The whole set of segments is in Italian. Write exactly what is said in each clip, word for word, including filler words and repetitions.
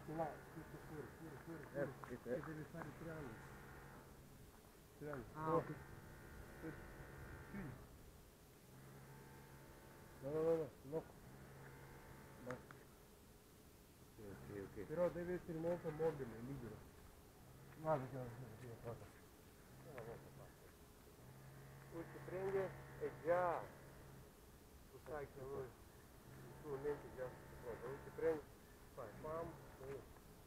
là, tutto fuori, fuori, fuori, fuori. Eh, Che deve fare il triangolo. Triangolo. Ah, ok. Chiudi. No, no, no, no, no. Basta. Ok, ok, ok. Però deve essere molto mobile, libero. Guarda che non si vede cosa. Lui ti prende e già, tu sai che lui, il suo mente già si pronto. Lui ti prende, fai pam, e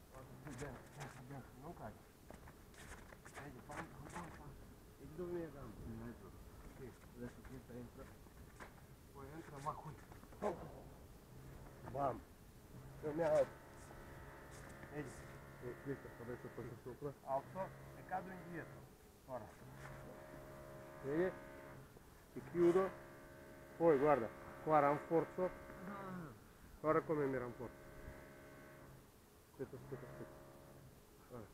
non cadi. Vedi, pam, pam, pam, pam. E dove mi è gamma? In mezzo. Sì. Adesso questa entra. Poi entra, va qui. Oh. Bam. Non mi ha... Vedi? E questa adesso passa sopra. Alzo e cado indietro. Ora. Vedi? Ti chiudo. Poi guarda, qua rinforzo. Guarda come mi rinforzo. Aspetta, aspetta, aspetta. Guarda.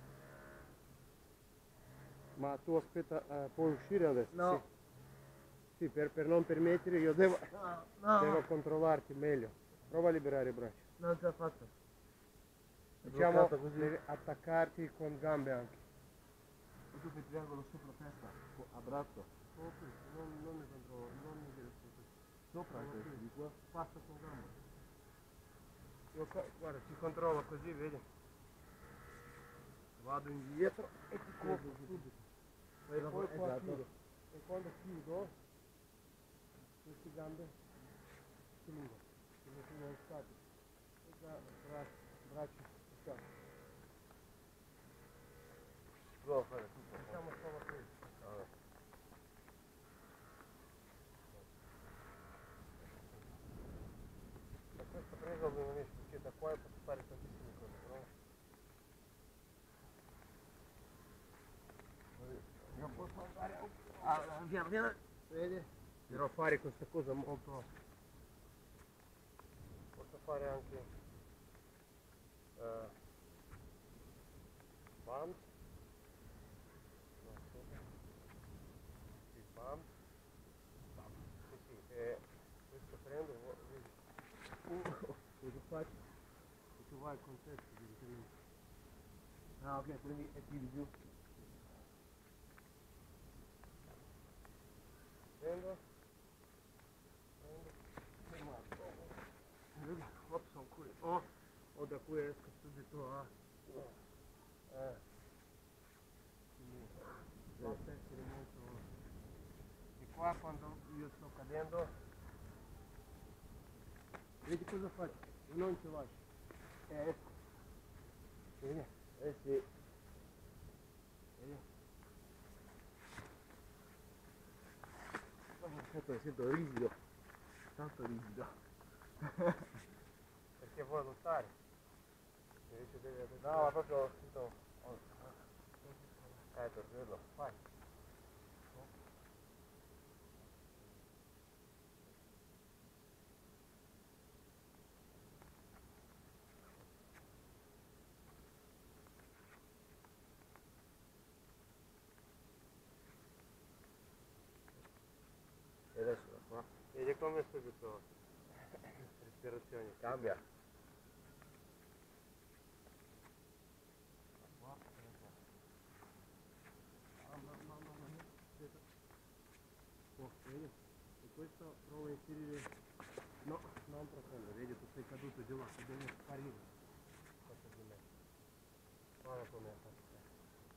Ma tu aspetta, uh, puoi uscire adesso? No. Sì, sì per, per non permettere io devo, No, no. devo controllarti meglio. Prova a liberare i braccia. Non ce l'ha fatta. Diciamo, devi attaccarti con gambe anche. E tu fai triangolo sopra la testa, a braccio. Oh, non, non mi controllo, non mi devi sopra. Sopra No, anche, qui. di qua. Passa con gambe. Io qua, guarda, ti controllo così, vedi? Vado indietro e ti copro subito. E poi qua Esatto. chiudo. E quando chiudo, queste gambe si lungo. Come sono state. E da braccia, braccia, diciamo. Devo fare tutto. Facciamo solo questo. Allora. Da questa presa non riesco, perché da qua posso fare tantissime cose, però non posso andare anche. Ah, piano, piano. Vedi? Però fare questa cosa molto. Posso fare anche uh, bam. No, aspetta. Sì, bam. Bam. Sì, sì, e questo prendo, vedi. Uh, cosa faccio? E tu vai con te direttamente. Ah, ok, quindi è tiri giù. Prendo. Prendo. Fermato. Vedi? Oh, sono qui. Oh, oh, da qui esco subito a... Eh. Quindi basta essere molto... E qua quando io sto cadendo, vedi cosa faccio? Io non ci lascio. E esco. Vedi? Eh sì. Vedi? Aspetta, sento rigido. Tanto rigido. Perché vuoi lottare? Invece devi avere... No, ma proprio sento... Eh, per quello. Vai. E adesso da qua. Vedi come subito respirazione. Cambia. Qua, mamma, mamma, mamma. Aspetta. Oh, vedi? E questo provo a inserire... No, non profondo, vedi, tu sei caduto giù, ma tu devi sparire. Questo di me. Guarda come ha fatto te.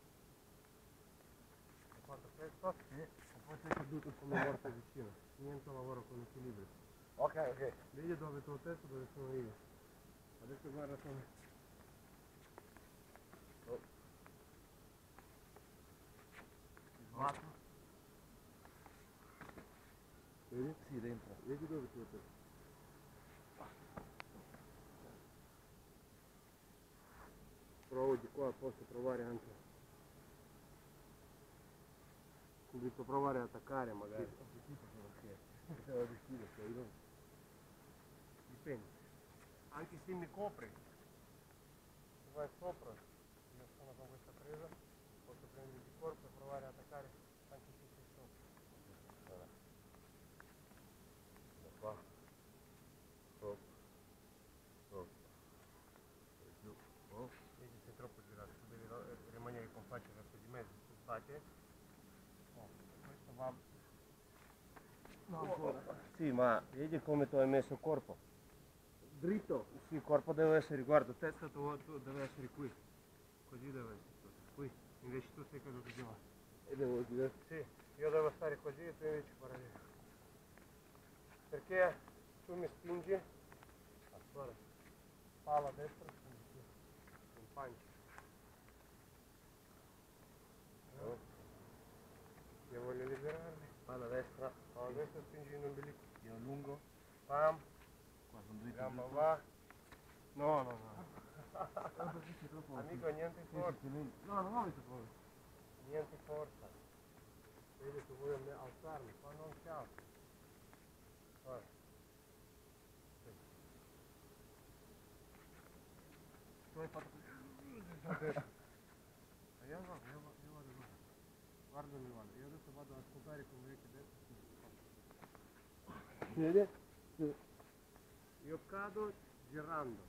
Hai fatto questo? Sì. E poi sei caduto come morto vicino. Niente lavoro con equilibrio. Ok, ok. Vedi dove tuo testo, dove sono io. Adesso guarda come... Oh. Sbatto. Vedi? Sì, dentro. Vedi dove tu sei. Provo di qua, posso provare anche. Subito provare ad attaccare magari. Ho sentito perché. Perché era vicino, cioè io non... Dipende. Anche se mi copri. Se vai sopra, io sono con questa presa, posso prendere di corpo e provare ad attaccare anche se sei sopra. Allora. Da qua. Sopra. Sopra. E giù. troppo girato, tu devi eh, rimanere con faccia verso di mezzo, tu sbatti. Oh, questo va... No, ancora. Sì, ma vedi come tu hai messo il corpo? Dritto. Sì, il corpo deve essere, guarda, testa tua tu deve essere qui. Così deve essere tu. Qui, invece tu sei caduto di là. E devo dire? Sì, io devo stare così e tu invece parallelo. Perché tu mi spingi, ah, guarda, palla a destra, spingi qui, un punch. No? Io voglio liberarmi. Palla a destra. Palla a destra, spingi in ombelico. Io lungo. Pam, Qua sono dritto. gamba dritto. va. No, no, no. Ah, perché sei troppo Amico, niente Sì, forza. sì, sì. No, non ho visto fuori. Niente forza. Vedi che voglio me- alzarmi, qua non si alza. Guarda. Sì. Tu hai fatto così. Adesso. Ma io no, io, va- io vado là. Guardami, guarda, io adesso vado a ascoltare con orecchie destra. Si vede? Sì. Io cado girando.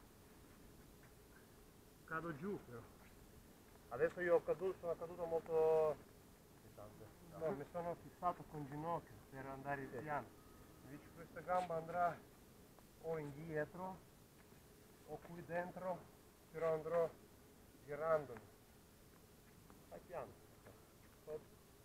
Cado giù però. Adesso io ho caduto, sono caduto molto... No, mi sono fissato con ginocchio per andare Sì. piano. Invece questa gamba andrà o indietro o qui dentro, però andrò girandomi. Fai piano. Stop.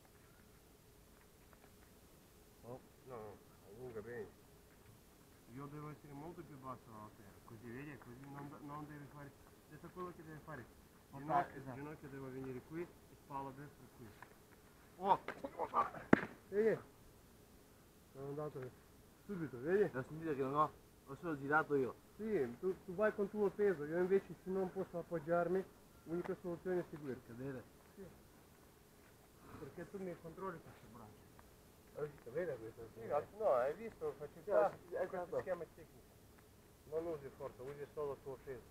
Oh, no, no, allunga bene. Io devo essere molto più basso dalla terra, così vedi, così non, non devi fare... Adesso quello che devi fare, ginocchio, Esatto. ginocchio deve venire qui e spalla destra qui. Oh! Vedi? Sono andato subito, vedi? Ho sentito che non ho, ho solo girato io. Sì, tu, tu vai con il tuo peso, io invece se non posso appoggiarmi, l'unica soluzione è seguirti. Cadere. Sì. Perché tu mi controlli questo braccio. Hai visto, vede questo? Sì, no, hai visto, facilità, Sì, sì, esatto. questo schema tecnico. Non usi forza, usi solo il tuo peso.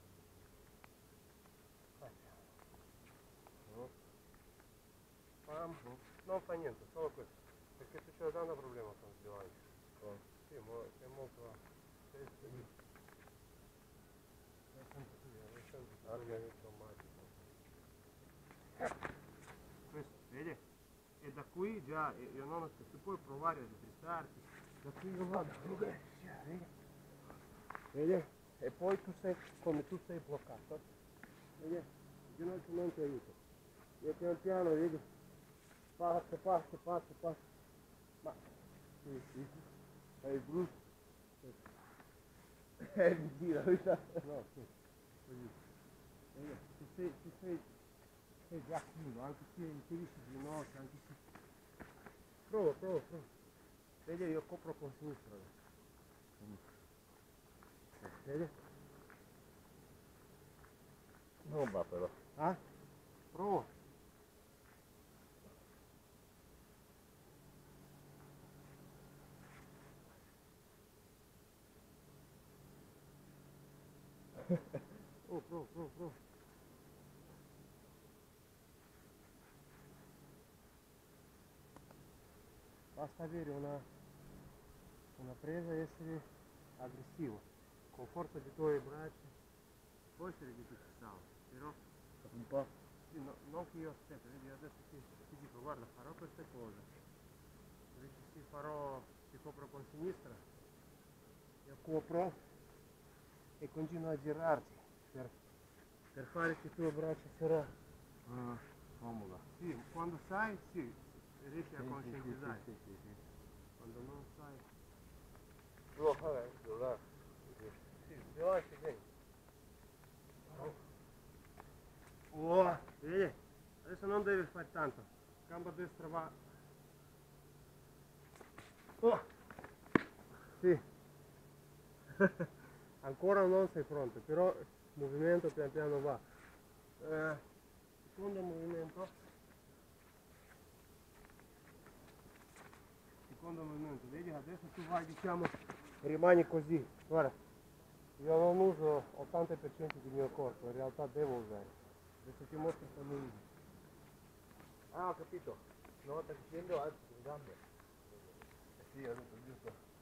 Vai. No. Pam. Non fa niente, solo questo. Perché tu c'è tanto problema con il bilancio. Oh. Sì, mo- sei molto... Sei sei- sei sempre così, non senti che Ok. è automatico. Questo, vedi? E da qui già, eh, io non so, tu puoi provare a depressarti. Da qui io vado. Vedi? Vedi? E poi tu sei, come tu sei bloccato, vedi? Il ginocchio non ti aiuta. Io piano piano, vedi? Passo, passo, passo, passo. Ma, sì, sì. Fai il brutto. Eh, mi gira, vedi? No, sì. Così. Vedi? Ti sei, ti sei, sei già chiuso, anche se inserisci il ginocchio, anche se... Prova, prova, prova. Vedi, io copro con sinistra adesso. Vedi? Non va però. Ah? Prova. Oh, prova, prova, prova. Basta avere una, una presa e essere aggressivo. Con forza dei tuoi bracci. Può essere che tu ci salvi, però Un po'. sì, no, non che io aspetto, vedi, adesso ti, ti dico, guarda, farò queste cose. Invece sì, farò, ti copro con sinistra, io copro e continuo a girarti per, per fare che il tuo braccio sarà. Ah, comoda. Sì, quando sai, sì, riesci a Sì, sì, conscientizzare. sì, sì, sì, sì. Quando non sai. Devo fare quello là. Sì, veloce, bene. Oh, vedi? Adesso non devi fare tanto. Gamba destra va. Oh. Sì. Ancora non sei pronto, però il movimento pian piano va. Eh, secondo movimento. Secondo movimento, vedi? Adesso tu vai, diciamo, rimani così. Guarda, io non uso ottanta per cento del mio corpo, in realtà devo usare. Adesso ti mostro come uso. Ah, ho capito. Una volta che scendo alzo le gambe. Eh sì, ho detto giusto.